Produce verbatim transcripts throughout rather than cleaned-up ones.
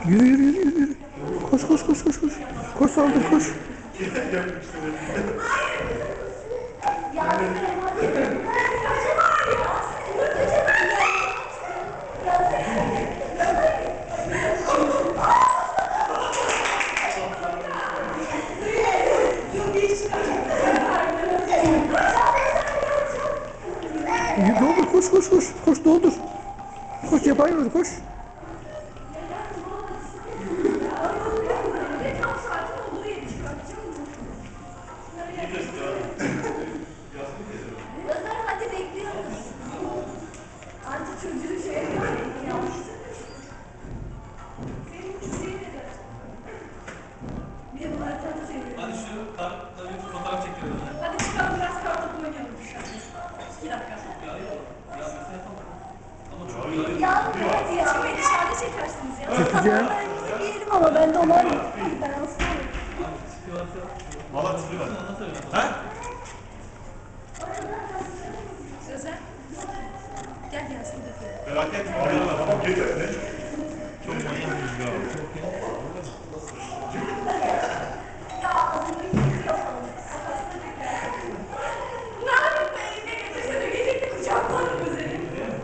Yürü yürü yürü yürü. Koş koş koş koş koş. Koş saldır koş. Doldur koş koş koş. Koş doldur. Koş yapayım koş. Hadi bekliyoruz. Artık çocuğu şey yapıyor. Senin isteğin ne der? Bir de bunları tanı seviyorum. Hadi şu kartla bir fotoğraf çekelim. Hadi çıkalım biraz kartı oynayalım. İki dakika. Ya yok. Ya mesela yapalım. Ama çok güzel. Ya hadi ya. Çıkmayı dışarıda çekersiniz ya. Çekeceğim. Diyelim ama ben de olayım. Ben aslanım. Valla tipi var. Nasıl öyle? He? Sözer. Gel gelsin de. Felaket. Tamam geç ne? Çok manyak bir rüzgar var. Ne yapayım ben eline götürsene gelecekti kucaklarım üzeri.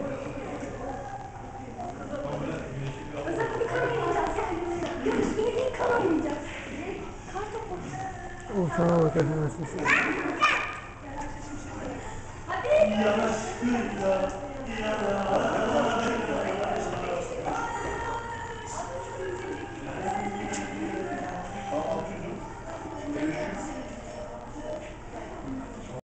Özel bir kanamayacağız yani. Yok üstüne değil kanamayacağız. Kartopu. O sana bak efendim. Hadi.